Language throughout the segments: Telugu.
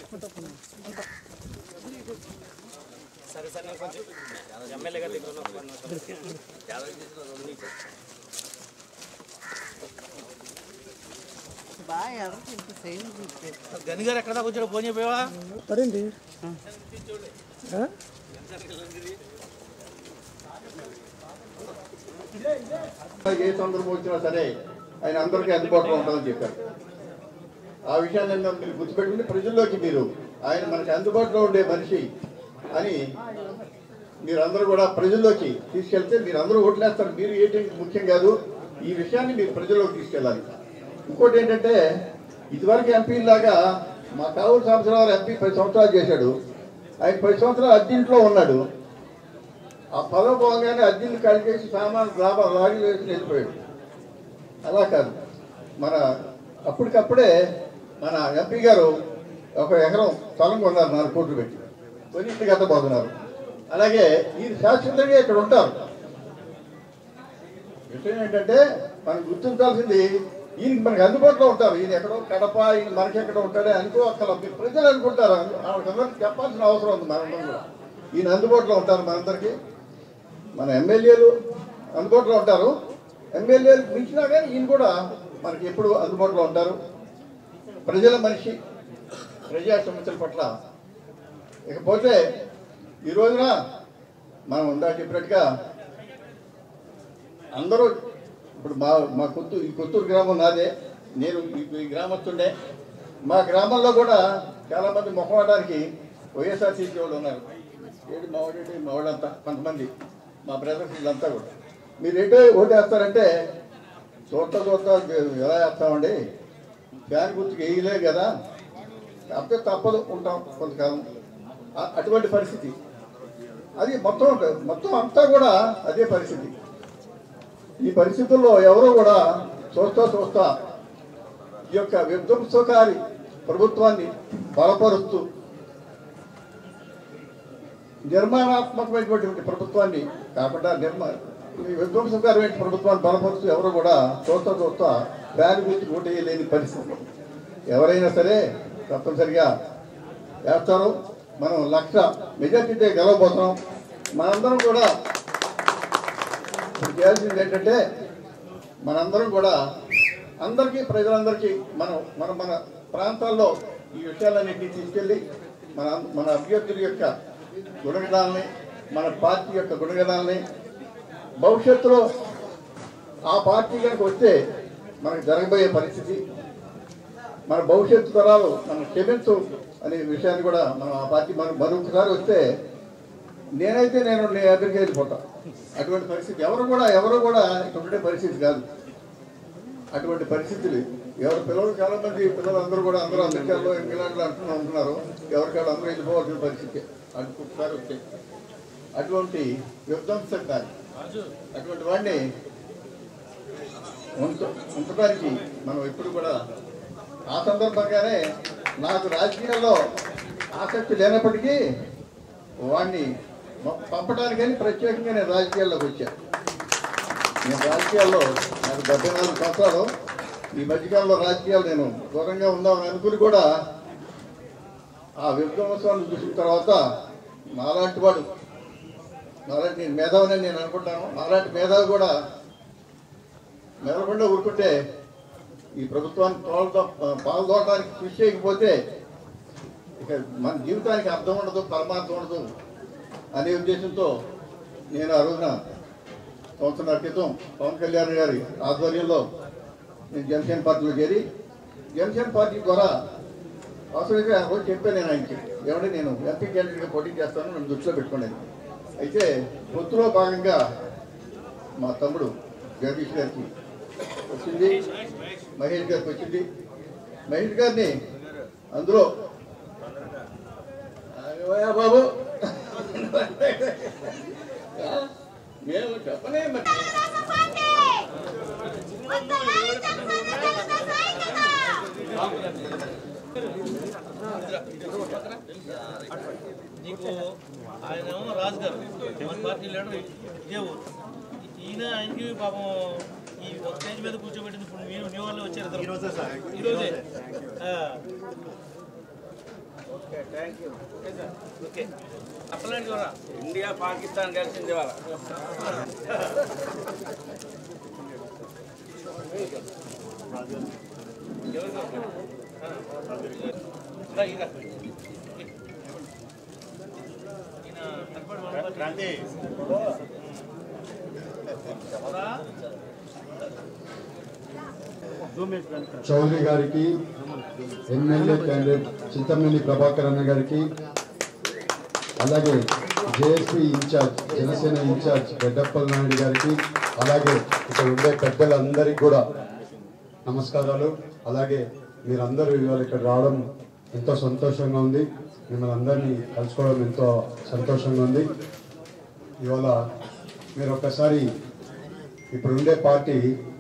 సరే సరే కొంచెం ఎమ్మెల్యే గారి దగ్గర గని గారు ఎక్కడ దాకా వచ్చాడు ఫోన్ చెప్పేవా పడింది ఏ సందర్భం వచ్చినా సరే ఆయన అందరికీ అందుబాటులో ఉంటుందని చెప్పారు. ఆ విషయాన్ని మీరు గుర్తుపెట్టుకుని ప్రజల్లోకి మీరు ఆయన మనకి అందుబాటులో ఉండే మనిషి అని మీరందరూ కూడా ప్రజల్లోకి తీసుకెళ్తే మీరు అందరూ ఓట్లేస్తారు. మీరు ఏంటి ముఖ్యం కాదు, ఈ విషయాన్ని మీరు ప్రజల్లోకి తీసుకెళ్ళాలి. ఇంకోటి ఏంటంటే ఇదివరకు ఎంపీలాగా మా కావూరు సాంబశివరావు ఎంపీ 10 సంవత్సరాలు చేశాడు. ఆయన 10 సంవత్సరాలు అద్దీంట్లో ఉన్నాడు. ఆ పదవి పోగానే అద్దీలు కలిగేసి సామాన్లు లారీలు వేసి వెళ్ళిపోయాడు. అలా కాదు, మన అప్పటికప్పుడే మన ఎంపీ గారు 1 ఎకరం స్థలం కొన్నారు 4 కోట్లు పెట్టి కొని ఇంటికి ఎత్తబోతున్నారు. అలాగే ఈ శాశ్వతంగా ఇక్కడ ఉంటారు. విషయం ఏంటంటే మనం గుర్తించాల్సింది ఈయనకి మనకి అందుబాటులో ఉంటారు. ఈయన ఎక్కడో కడప, ఈయన మనకెక్కడ ఉంటాడే అనుకో అక్కడ మీరు ప్రజలు అనుకుంటారు. వాళ్ళకందరికీ చెప్పాల్సిన అవసరం ఉంది. మనందరం కూడా ఈయన అందుబాటులో ఉంటారు. మనందరికీ మన ఎమ్మెల్యేలు అందుబాటులో ఉంటారు. ఎమ్మెల్యేలు మించినా కానీ ఈయన కూడా మనకి ఎప్పుడు అందుబాటులో ఉంటారు. ప్రజల మనిషి, ప్రజా సమస్యల పట్ల. ఇకపోతే ఈ రోజున మనం ఉందా చెప్పినట్టుగా అందరూ ఇప్పుడు మా కొత్తూరు గ్రామం నాదే, నేను ఈ గ్రామస్తుండే. మా గ్రామంలో కూడా చాలామంది మొహమాటానికి వైఎస్ఆర్సీపీ వాళ్ళు ఉన్నారు. ఏంటి మా వాళ్ళంతా కొంతమంది మా బ్రదర్స్ వీళ్ళంతా కూడా మీరు ఏంటో ఓటేస్తారంటే చూస్తా ఎలా వేస్తామండి, ఫ్యాన్ గుర్తుకు వేయలే కదా, కాకపోతే తప్పదు ఉంటాం కొంతకాలం. అటువంటి పరిస్థితి అది మొత్తం అంతా కూడా అదే పరిస్థితి. ఈ పరిస్థితుల్లో ఎవరో కూడా చూస్తా ఈ యొక్క విధ్వంసకారి ప్రభుత్వాన్ని బలపరుస్తూ నిర్మాణాత్మకమైనటువంటి ప్రభుత్వాన్ని కాకుండా విధ్వంసకారమైన ప్రభుత్వాన్ని బలపరుస్తూ ఎవరు కూడా చూస్తా ఫ్యాన్ గుర్తు ఓటేయలేని పరిస్థితి. ఎవరైనా సరే తప్పనిసరిగా వేస్తారు. మనం 1,00,000 మెజార్టీతో గెలవబోతున్నాం. మనందరం కూడా చేయాల్సింది ఏంటంటే మనందరం కూడా ప్రజలందరికీ మన ప్రాంతాల్లో ఈ విషయాలన్నింటినీ తీసుకెళ్ళి మన అభ్యర్థుల యొక్క గుణగణాలని, మన పార్టీ యొక్క గుణగణాలని, భవిష్యత్తులో ఆ పార్టీ కనుక వస్తే మనకు జరగబోయే పరిస్థితి, మన భవిష్యత్తు తరాలు మనం క్షమించు అనే విషయాన్ని కూడా మనం ఆ పార్టీ మరొకసారి వస్తే నేను నీ దగ్గరికి వెళ్ళిపోతా. అటువంటి పరిస్థితి ఎవరు కూడా ఇక్కడ ఉండే పరిస్థితి కాదు. అటువంటి పరిస్థితులు పిల్లలు చాలామంది పిల్లలందరూ కూడా అందరూ అమెరికాలో ఇంగ్లాండ్లో ఉంటున్నారు. ఎవరికాళ్ళు అందరూ వెళ్ళిపోవాల్సిన పరిస్థితి ఒకసారి వస్తే. అటువంటి విధ్వంసకారి అటువంటి వాడిని ఉంచడానికి మనం ఎప్పుడు కూడా ఆ సందర్భంగానే నాకు రాజకీయాల్లో ఆసక్తి లేనప్పటికీ వాడిని పంపడానికని ప్రత్యేకంగా నేను రాజకీయాల్లోకి వచ్చాను. నేను రాజకీయాల్లో నాకు 74 సంవత్సరాలు. ఈ మధ్యకాలంలో రాజకీయాలు నేను దూరంగా ఉందామని అనుకుని కూడా ఆ విధ్వంసాన్ని చూసిన తర్వాత నాలాంటి నేను మేధావిని నేను అనుకుంటాను. నాలాంటి మేధావి కూడా మెదలకుండా ఊరుకుంటే ఈ ప్రభుత్వాన్ని పాల్గొనడానికి కృషి చేయకపోతే ఇక మన జీవితానికి అర్థం ఉండదు, పరమార్థం ఉండదు అనే ఉద్దేశంతో నేను ఆ రోజున 1 సంవత్సరాల క్రితం పవన్ కళ్యాణ్ గారి ఆధ్వర్యంలో నేను జనసేన పార్టీలో చేరి జనసేన పార్టీ ద్వారా అవసరంగా రోజు చెప్పాను. నేను ఆయనకి ఎవరైనా నేను ఎంపీ క్యాండిడేట్గా పోటీ చేస్తాను, నన్ను దృష్టిలో పెట్టుకునేది. అయితే పొత్తులో భాగంగా మా తమ్ముడు జగదీష్ గారికి వచ్చింది, మహేష్ గారికి వచ్చింది. మహేష్ గారిని అందులో బాబు మేము చెప్పలే నీకు ఆయన రాజు గారు మన పార్టీ లీడర్ దేవు ఈయన ఆయనకి పాపం ఈ ఒక స్టేజ్ మీద కూర్చోబెట్టింది. ఇప్పుడు మీరు న్యూ వాళ్ళు వచ్చారు ఈరోజే. ఓకే అప్పలాంటి ద్వారా ఇండియా పాకిస్తాన్ కలిసింది వాళ్ళ క్రాంతి చౌదరి గారికి, ఎమ్మెల్యే క్యాండిడేట్ చింతమనేని ప్రభాకర్ అన్న గారికి, అలాగే JSP incharge Janasena incharge Reddappal Naidu గారికి, అలాగే ఇక్కడ ఉండే పెద్దలందరికీ కూడా నమస్కారాలు. అలాగే మీరందరూ ఇవాళ ఇక్కడ రావడం ఎంతో సంతోషంగా ఉంది. మిమ్మల్ని అందరినీ కలుసుకోవడం ఎంతో సంతోషంగా ఉంది. ఇవాళ మీరు ఒక్కసారి ఇప్పుడుండే పార్టీ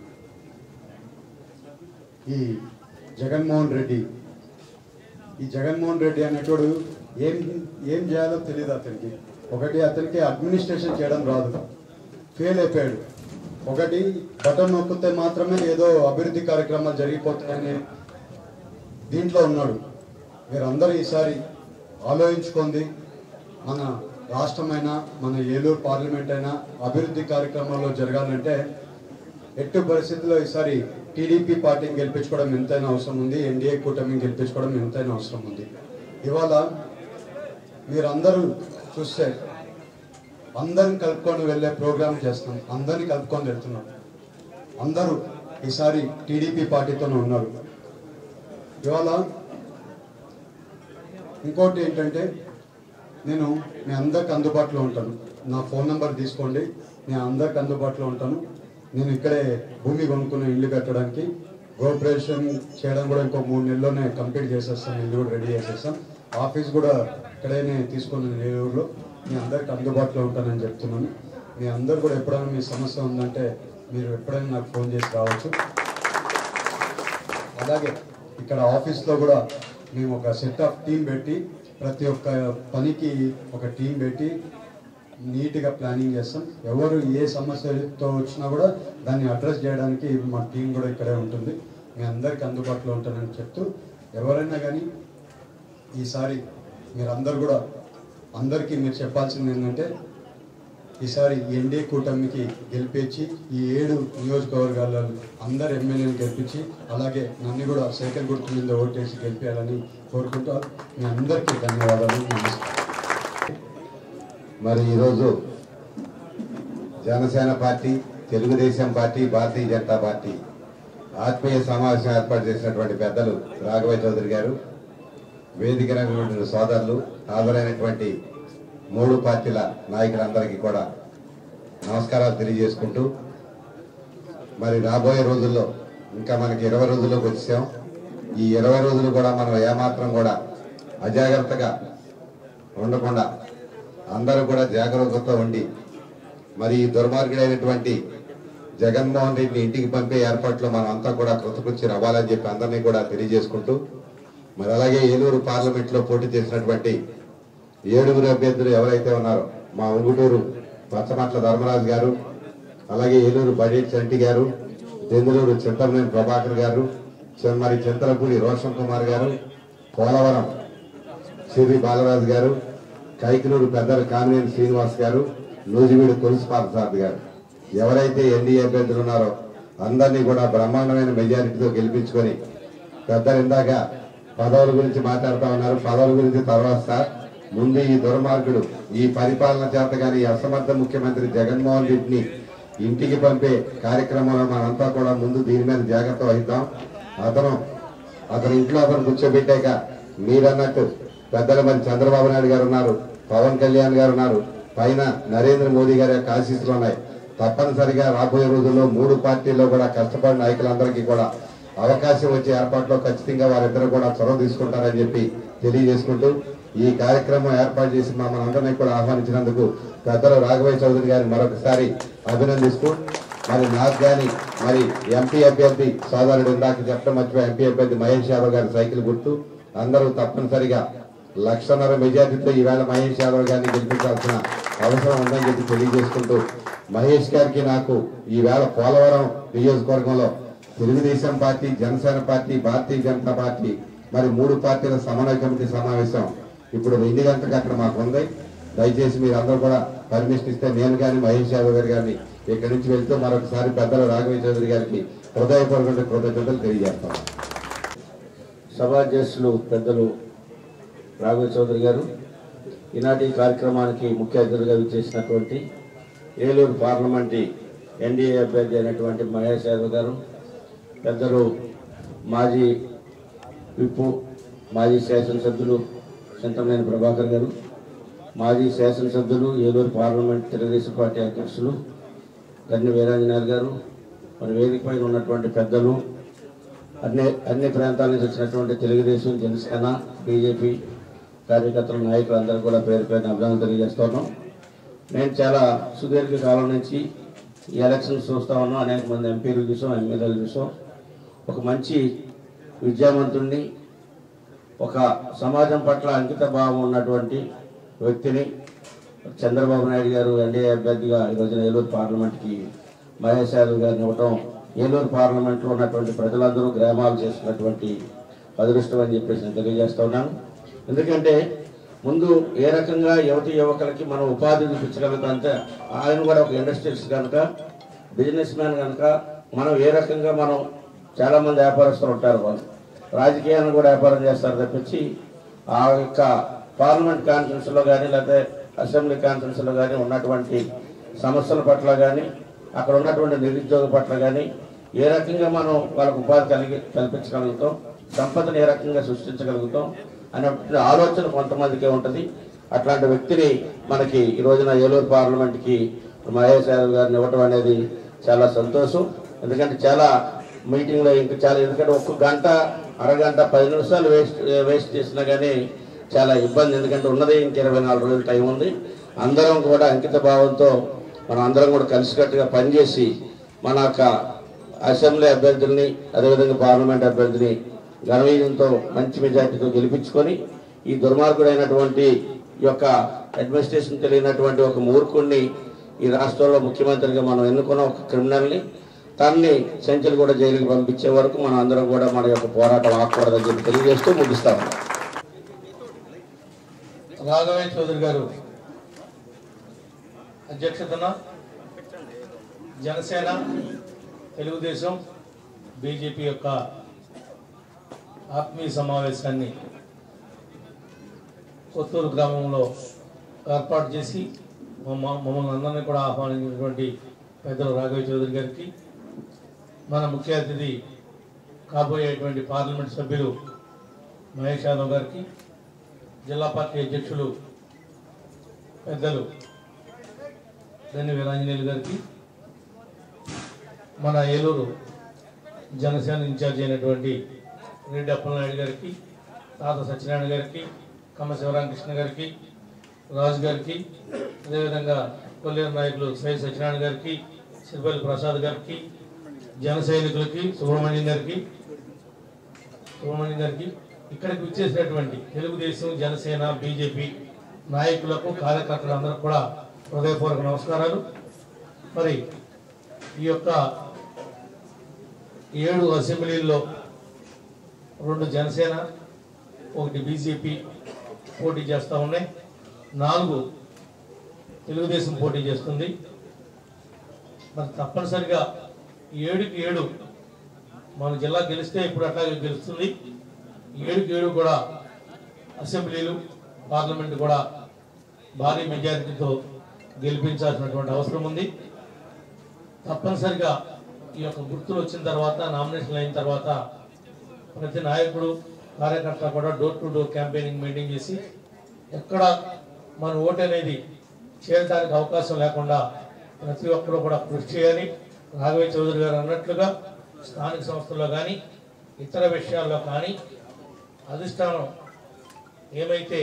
ఈ జగన్మోహన్ రెడ్డి అనేటోడు ఏం చేయాలో తెలియదు అతనికి. ఒకటి అతనికి అడ్మినిస్ట్రేషన్ చేయడం రాదు, ఫెయిల్ అయిపోయాడు. ఒకటి బటన్ నొక్కితే మాత్రమే ఏదో అభివృద్ధి కార్యక్రమాలు జరిగిపోతాయని దీంట్లో ఉన్నాడు. మీరందరూ ఈసారి ఆలోచించుకుంది, మన రాష్ట్రమైనా మన ఏలూరు పార్లమెంట్ అయినా అభివృద్ధి కార్యక్రమాల్లో జరగాలంటే ఎట్టి పరిస్థితుల్లో ఈసారి టీడీపీ పార్టీని గెలిపించుకోవడం ఎంతైనా అవసరం ఉంది, ఎన్డీఏ కూటమిని గెలిపించుకోవడం ఎంతైనా అవసరం ఉంది. ఇవాళ మీరందరూ చూస్తే అందరిని కలుపుకొని వెళ్ళే ప్రోగ్రామ్ చేస్తాం, అందరినీ కలుపుకొని వెళ్తున్నాం. అందరూ ఈసారి టీడీపీ పార్టీతోనే ఉన్నారు. ఇవాళ ఇంకోటి ఏంటంటే, నేను మీ అందరికి అందుబాటులో ఉంటాను. నా ఫోన్ నెంబర్ తీసుకోండి, నేను అందరికి అందుబాటులో ఉంటాను. నేను ఇక్కడే భూమి కొనుక్కున్న ఇల్లు కట్టడానికి కోఆపరేషన్ చేయడం కూడా ఇంకో 3 నెలల్లోనే కంప్లీట్ చేసేస్తాను. ఇల్లు కూడా రెడీ చేసేస్తాం. ఆఫీస్ కూడా ఇక్కడనే తీసుకున్నాను ఏలూరులో. మీ అందరికి అందుబాటులో ఉంటానని చెప్తున్నాను. మీ అందరు కూడా ఎప్పుడైనా మీ సమస్య ఉందంటే మీరు ఎప్పుడైనా నాకు ఫోన్ చేసి రావచ్చు. అలాగే ఇక్కడ ఆఫీస్లో కూడా మేము ఒక సెట్ ఆఫ్ టీం పెట్టి ప్రతి ఒక్క పనికి ఒక టీం పెట్టి నీట్గా ప్లానింగ్ చేస్తాం. ఎవరు ఏ సమస్యతో వచ్చినా కూడా దాన్ని అడ్రస్ చేయడానికి మా టీం కూడా ఇక్కడే ఉంటుంది. మీ అందరికీ అందుబాటులో ఉంటానని చెప్తూ, ఎవరైనా కానీ ఈసారి మీరందరూ కూడా అందరికీ మీరు చెప్పాల్సింది ఏంటంటే, ఈసారి ఎన్డీఏ కూటమికి గెలిపించి ఈ 7 నియోజకవర్గాల్లో అందరు ఎమ్మెల్యేలు గెలిపించి, అలాగే నన్ను కూడా సైకిల్ గుర్తు మీద ఓటేసి గెలిపేయాలని కోరుకుంటూ మీ అందరికీ ధన్యవాదాలు. నమస్కారం. మరి ఈరోజు Janasena party, Telugu Desam party, Bharatiya Janata party ఆత్మీయ సమావేశం ఏర్పాటు చేసినటువంటి పెద్దలు రాఘవయ్య చౌదరి గారు, వేదికైనటువంటి సోదరులు, హాజరైనటువంటి 3 పార్టీల నాయకులందరికీ కూడా నమస్కారాలు తెలియజేసుకుంటూ, మరి రాబోయే రోజుల్లో ఇంకా మనకి 20 రోజుల్లోకి వచ్చాం. ఈ 20 రోజులు కూడా మనం ఏమాత్రం కూడా అజాగ్రత్తగా ఉండకుండా అందరూ కూడా జాగ్రత్తతో ఉండి, మరి ఈ దుర్మార్గుడైనటువంటి జగన్మోహన్ రెడ్డిని ఇంటికి పంపే ఏర్పాట్లో మనం అంతా కూడా కృతకృత్యం అవ్వాలని చెప్పి అందరినీ కూడా తెలియజేసుకుంటూ, మరి అలాగే ఏలూరు పార్లమెంట్లో పోటీ చేసినటువంటి 7 అభ్యర్థులు ఎవరైతే ఉన్నారో, మా ఉంగుటూరు పచ్చమట్ల ధర్మరాజు గారు, అలాగే ఏలూరు బడేటి చంటి గారు, దెందులూరు చింతమనేని ప్రభాకర్ గారు, మరి చింతలపూడి రోషన్ కుమార్ గారు, పోలవరం సిరి బాలరాజు గారు, కైకినూరు పెద్దల కామినేని శ్రీనివాస్ గారు, నూజివీడు తులసి పార్థసారథి గారు, ఎవరైతే ఎన్డీఏ అభ్యర్థులు ఉన్నారో అందరినీ కూడా బ్రహ్మాండమైన మెజారిటీతో గెలిపించుకొని, పెద్దలు ఇందాక పదవుల గురించి మాట్లాడుతూ ఉన్నారు. పదవుల గురించి తర్వాత సార్, ముందు ఈ దుర్మార్గుడు, ఈ పరిపాలన చేత కానీ ఈ అసమర్థ ముఖ్యమంత్రి జగన్మోహన్ రెడ్డిని ఇంటికి పంపే కార్యక్రమంలో మనంతా కూడా ముందు దీని మీద జాగ్రత్త వహిద్దాం. అతను ఇంట్లో అతను కూర్చోబెట్టాక మీరన్నట్టు పెద్దలు మరి చంద్రబాబు నాయుడు గారు ఉన్నారు, పవన్ కళ్యాణ్ గారు ఉన్నారు, పైన నరేంద్ర మోదీ గారి యొక్క ఆశీస్సులు ఉన్నాయి. తప్పనిసరిగా రాబోయే రోజుల్లో 3 పార్టీల్లో కూడా కష్టపడిన నాయకులందరికీ కూడా అవకాశం వచ్చే ఏర్పాట్లో ఖచ్చితంగా వారిద్దరూ కూడా చొరవ తీసుకుంటారని చెప్పి తెలియజేసుకుంటూ, ఈ కార్యక్రమం ఏర్పాటు చేసి మనందరినీ కూడా ఆహ్వానించినందుకు పెద్దలు రాఘవయ్య చౌదరి గారిని మరొకసారి అభినందిస్తూ, మరి నాకు కానీ మరి ఎంపీ అభ్యర్థి సోదరుడు ఇందాక చెప్పడం మర్చిపోయి ఎంపీ అభ్యర్థి మహేష్ యాదవ్ గారి సైకిల్ గుర్తు, అందరూ తప్పనిసరిగా 1,50,000 మెజార్టీతో ఈవేళ మహేష్ యాదవ్ గారిని గెలిపించాల్సిన అవసరం ఉందని చెప్పి తెలియజేసుకుంటూ, మహేష్ గారికి నాకు ఈవేళ పోలవరం నియోజకవర్గంలో Telugu Desam party, Janasena party, Bharatiya Janata party మరి 3 పార్టీల సమన్వయ కమిటీ సమావేశం ఇప్పుడు 2 గంటలకు అక్కడ మాకు ఉంది. దయచేసి మీరు అందరూ కూడా పర్మిషన్ ఇస్తే నేను కానీ మహేష్ యాదవ్ గారు కానీ ఇక్కడి నుంచి వెళ్తూ మరొకసారి పెద్దలు రాఘవయ్య చౌదరి గారికి హృదయపూర్వక కృతజ్ఞతలు తెలియజేస్తాం. సభాధ్యక్షులు పెద్దలు రాఘవయ్య చౌదరి గారు, ఈనాటి కార్యక్రమానికి ముఖ్య అతిథిగా విచ్చేసినటువంటి ఏలూరు పార్లమెంటు ఎన్డీఏ అభ్యర్థి అయినటువంటి మహేష్ యాదవ్ గారు, పెద్దలు మాజీ విప్పు మాజీ శాసనసభ్యులు చింతమనేని ప్రభాకర్ గారు, మాజీ శాసనసభ్యులు ఏలూరు పార్లమెంట్ తెలుగుదేశం పార్టీ అధ్యక్షులు గన్ని వీరాంజనేయులు గారు, మరి వేదిక పైన ఉన్నటువంటి పెద్దలు, అన్ని ప్రాంతాల నుంచి వచ్చినటువంటి తెలుగుదేశం, జనసేన, బీజేపీ కార్యకర్తల నాయకులు అందరూ కూడా పేరు పేరున అభినందనలు తెలియజేస్తున్నాం. నేను చాలా సుదీర్ఘ కాలం నుంచి ఈ ఎలక్షన్స్ చూస్తూ ఉన్నాం. అనేక మంది ఎంపీలు చూసాం, ఎమ్మెల్యేలు చూసాం. ఒక మంచి విద్యావంతుడిని, ఒక సమాజం పట్ల అంకిత భావం ఉన్నటువంటి వ్యక్తిని చంద్రబాబు నాయుడు గారు ఎన్డీఏ అభ్యర్థిగా ఈరోజున ఏలూరు పార్లమెంట్కి మహేష్ యాదవ్ గారిని ఇవ్వటం ఏలూరు పార్లమెంట్లో ఉన్నటువంటి ప్రజలందరూ గ్రామాలు చేస్తున్నటువంటి అదృష్టం అని చెప్పేసి నేను తెలియజేస్తూ ఉన్నాను. ఎందుకంటే ముందు ఏ రకంగా యువకులకి మనం ఉపాధి చూపించగలుగుతాం అంటే ఆయన కూడా ఒక ఇండస్ట్రీస్ కనుక, బిజినెస్ మ్యాన్ కనుక మనం ఏ రకంగా మనం చాలామంది వ్యాపారస్తులు ఉంటారు, వాళ్ళు రాజకీయాలను కూడా వ్యాపారం చేస్తారు తప్పించి ఆ యొక్క పార్లమెంట్ కాన్ఫరెన్స్లో కానీ లేకపోతే అసెంబ్లీ కాన్ఫరెన్స్లో కానీ ఉన్నటువంటి సమస్యల పట్ల కానీ అక్కడ ఉన్నటువంటి నిరుద్యోగ పట్ల కానీ ఏ రకంగా మనం వాళ్ళకు ఉపాధి కల్పించగలుగుతాం, సంపదను ఏ రకంగా సృష్టించగలుగుతాం అనే ఆలోచన కొంతమందికే ఉంటుంది. అట్లాంటి వ్యక్తిని మనకి ఈ రోజున ఏలూరు పార్లమెంట్కి మహేష్ యాదవ్ గారిని ఇవ్వటం అనేది చాలా సంతోషం. ఎందుకంటే చాలా మీటింగ్లో ఇంకా చాలా, ఎందుకంటే ఒక్క గంట అరగంట 10 నిమిషాలు వేస్ట్ చేసినా కానీ చాలా ఇబ్బంది. ఎందుకంటే ఉన్నది ఇంక 24 రోజులు టైం ఉంది. అందరం కూడా అంకిత భావంతో మనం అందరం కూడా కలిసికట్టుగా పనిచేసి మన యొక్క అసెంబ్లీ అభ్యర్థుల్ని అదేవిధంగా పార్లమెంట్ అభ్యర్థిని ఘనవిజయంతో మంచి మెజార్టీతో గెలిపించుకొని ఈ దుర్మార్గుడైనటువంటి ఈ యొక్క అడ్మినిస్ట్రేషన్ తెలియనటువంటి ఒక మూర్ఖుడిని ఈ రాష్ట్రంలో ముఖ్యమంత్రిగా మనం ఎన్నుకున్న ఒక క్రిమినల్ని తనని సెంచరీ కూడా జైలుకి పంపించే వరకు మనం అందరం కూడా మన యొక్క పోరాటం ఆకూడదని చెప్పి తెలియజేస్తూ ముగిస్తాము. రాఘవయ్య చౌదరి గారు అధ్యక్షతన జనసేన, తెలుగుదేశం, బీజేపీ యొక్క ఆత్మీయ సమావేశాన్ని కొత్తూరు గ్రామంలో ఏర్పాటు చేసి మమ్మల్ని అందరినీ కూడా ఆహ్వానించినటువంటి పెద్దలు రాఘవయ్య చౌదరి గారికి, మన ముఖ్య అతిథి కాబోయేటువంటి పార్లమెంట్ సభ్యులు మహేష్ యాదవ్ గారికి, జిల్లా పార్టీ అధ్యక్షులు పెద్దలు గన్ని వీరాంజనేయులు గారికి, మన ఏలూరు జనసేన ఇన్ఛార్జ్ అయినటువంటి రెడ్డి అప్పలనాయుడు గారికి, తాత సత్యనారాయణ గారికి, కమ్మ శివరామకృష్ణ గారికి, రాజు గారికి, అదేవిధంగా కొల్లేరు నాయకులు సై సత్యనారాయణ గారికి, సిరిపల్లి ప్రసాద్ గారికి, జన సైనికులకి, సుబ్రహ్మణ్యం గారికి, ఇక్కడికి విచ్చేసినటువంటి తెలుగుదేశం, జనసేన, బీజేపీ నాయకులకు, కార్యకర్తలు అందరూ కూడా హృదయపూర్వక నమస్కారాలు. మరి ఈ యొక్క 7 అసెంబ్లీల్లో 2 జనసేన, 1 బీజేపీ పోటీ చేస్తూ ఉన్నాయి, 4 తెలుగుదేశం పోటీ చేస్తుంది. మరి తప్పనిసరిగా 7కి 7 మన జిల్లా గెలిస్తే ఇప్పుడు అట్లాగే గెలుస్తుంది. 7కి 7 కూడా అసెంబ్లీలు, పార్లమెంట్ కూడా భారీ మెజారిటీతో గెలిపించాల్సినటువంటి అవసరం ఉంది. తప్పనిసరిగా ఈ యొక్క గుర్తులు వచ్చిన తర్వాత, నామినేషన్ అయిన తర్వాత ప్రతి నాయకుడు, కార్యకర్త కూడా door to door campaigning maintain చేసి ఎక్కడ మన ఓటు అనేది చేయడానికి అవకాశం లేకుండా ప్రతి ఒక్కరూ కూడా కృషి చేయాలి. రాఘవయ్య చౌదరి గారు అన్నట్లుగా స్థానిక సంస్థల్లో కానీ ఇతర విషయాల్లో కానీ అధిష్టానం ఏమైతే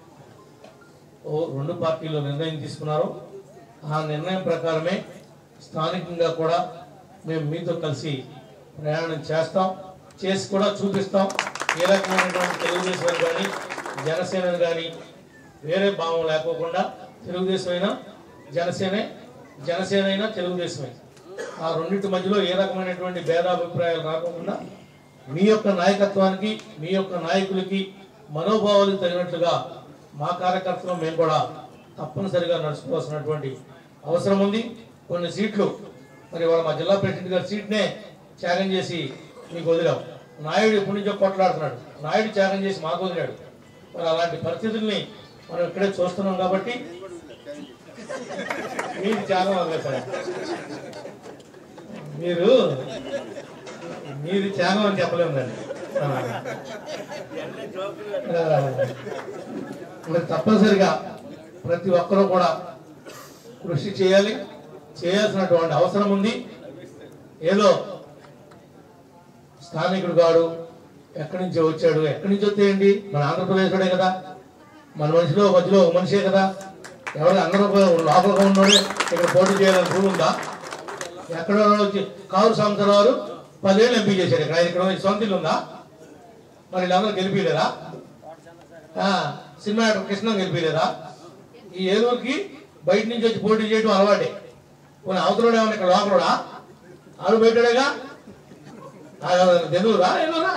2 పార్టీలు నిర్ణయం తీసుకున్నారో ఆ నిర్ణయం ప్రకారమే స్థానికంగా కూడా మేము మీతో కలిసి ప్రయాణం చేస్తాం, చేసి కూడా చూపిస్తాం. ఏ రకమైనటువంటి తెలుగుదేశం కానీ జనసేన కానీ వేరే భావం లేకోకుండా తెలుగుదేశం అయినా జనసేనే, జనసేన అయినా తెలుగుదేశమే, ఆ రెండింటి మధ్యలో ఏ రకమైనటువంటి భేదాభిప్రాయాలు రాకుండా మీ యొక్క నాయకత్వానికి, మీ యొక్క నాయకులకి మనోభావాలకు తగినట్లుగా మా కార్యకర్తలు మేము కూడా తప్పనిసరిగా నడుచుకోవాల్సినటువంటి అవసరం ఉంది. కొన్ని సీట్లు మరి వాళ్ళ మా జిల్లా ప్రెసిడెంట్ గారి సీట్నే త్యాగం చేసి మీకు వదిలాం. నాయుడు ఎప్పటి నుంచో కొట్లాడుతున్నాడు, నాయుడు త్యాగం చేసి మాకు వదిలాడు. మరి అలాంటి పరిస్థితుల్ని మనం ఇక్కడే చూస్తున్నాం కాబట్టి మీరు త్యాగం అవ్వలేదు సార్, మీరు త్యాగం అని చెప్పలేము దాన్ని. మరి తప్పనిసరిగా ప్రతి ఒక్కరూ కూడా కృషి చేయాలి, చేయాల్సినటువంటి అవసరం ఉంది. ఏదో స్థానికుడు కాడు, ఎక్కడి నుంచో వచ్చాడు, ఎక్కడి నుంచి వస్తే ఏంటి, మన ఆంధ్రప్రదేశ్లోనే కదా, మన మనిషిలో మధ్యలో ఒక మనిషే కదా, ఎవరు అందరూ లోపలగా ఉన్నాడే ఇక్కడ పోటీ చేయాలని రూల్ ఉందా? ఎక్కడో వచ్చి కారు సంవత్సరాలు 10 ఏళ్ళు ఎంపీ చేశారు, ఇక్కడ సొంత ఇల్లు ఉందా? మరి వీళ్ళందరూ గెలిపిలేదా? సినిమా యాక్టర్ కృష్ణ గెలిపిలేదా? ఈ ఏలూరుకి బయట నుంచి వచ్చి పోటీ చేయడం అలవాటే. కొన్ని అవతలోనే ఏమన్నా ఇక్కడ లోపలడా ఆడు బయటడేగా, జనువురా ఏమన్నా?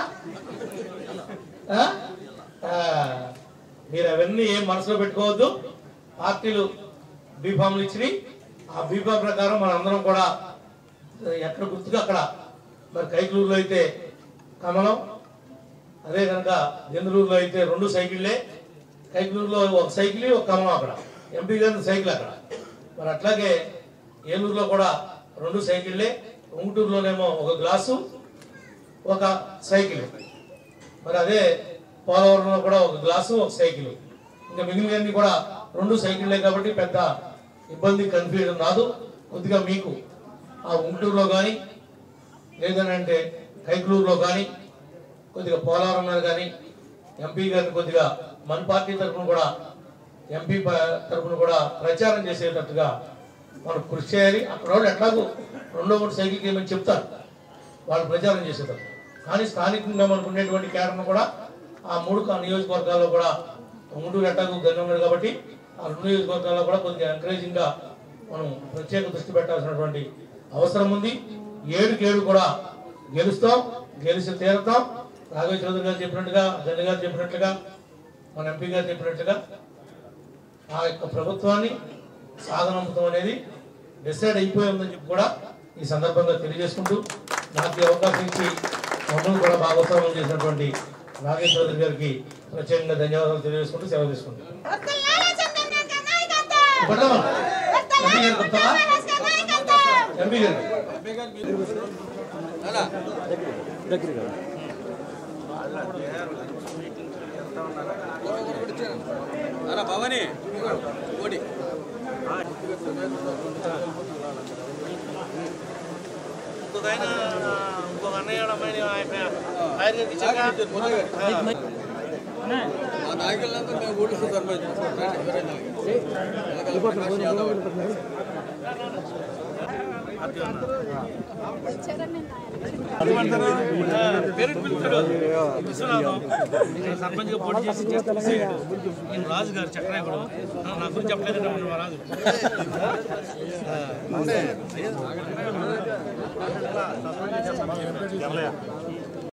మీరు అవన్నీ ఏం మనసులో పెట్టుకోవద్దు. పార్టీలు బీఫామ్లు ఇచ్చినాయి, ఆ బీఫామ్ ప్రకారం మన అందరం కూడా ఎక్కడ గుర్తుగా అక్కడ. మరి కైకలూరులో అయితే కమలం, అదే కనుక జందులూరులో అయితే 2 సైకిళ్ళే, కైకలూరులో ఒక సైకిల్ ఒక కమలం, అక్కడ ఎంపీ గారి సైకిల్ అక్కడ. మరి అట్లాగే ఏలూరులో కూడా 2 సైకిళ్ళే, ఉంగుటూరులోనేమో ఒక గ్లాసు ఒక సైకిల్. మరి అదే పోలవరంలో కూడా ఒక గ్లాసు ఒక సైకిల్. ఇంకా మిగిలినవన్నీ కూడా 2 సైకిళ్ళే కాబట్టి పెద్ద ఇబ్బంది కన్ఫ్యూజన్ రాదు. కొద్దిగా మీకు ఆ ఉంగుటూరులో కానీ లేదనంటే కైకలూరులో కానీ కొద్దిగా పోలవరం మీద కానీ ఎంపీ గారిని కొద్దిగా మన పార్టీ తరఫున కూడా ఎంపీ తరఫున కూడా ప్రచారం చేసేటట్టుగా మనం కృషి చేయాలి. అక్కడ వాళ్ళు ఎట్లాగో 2-3 సైకిల్కి ఏమని చెప్తారు, వాళ్ళు ప్రచారం చేసేటప్పుడు. కానీ స్థానికంగా మనకు ఉండేటువంటి కేడర్ను కూడా ఆ 3 నియోజకవర్గాల్లో కూడా ఉంగుటూరు ఎట్లాగో గన్నున్నారు కాబట్టి ఆ 2 నియోజకవర్గాల్లో కూడా కొద్దిగా ఎంకరేజింగ్గా మనం ప్రత్యేక దృష్టి పెట్టాల్సినటువంటి అవసరం ఉంది. 7 కూడా గెలుస్తాం, గెలిచి తీరుతాం. రాఘవ చౌదరి గారు చెప్పినట్టుగా, జల్లి గారు చెప్పినట్లుగా, మన ఎంపీ గారు చెప్పినట్లుగా ఆ యొక్క ప్రభుత్వాన్ని సాగనంపుతాం అనేది డిసైడ్ అయిపోయి ఉందని చెప్పి కూడా ఈ సందర్భంగా తెలియజేసుకుంటూ, నాకు ఈ అవకాశం ఇచ్చి మమ్మల్ని కూడా భాగస్వామ్యం చేసినటువంటి రాఘవ చౌదరి గారికి ప్రత్యేకంగా ధన్యవాదాలు తెలియజేసుకుంటూ సెలవు తీసుకుంటాం. ఎంపీ గారు భవని ఓడి ఇంకొక అన్నయ్య నాయకులంతా మేము ఓడిస్తూ సర్పంచ్ సర్పంచ్ గా పోటీ చేసి రాజు గారు చక్రాయకుడు నా గురించి చెప్పలేదంటే మా రాజు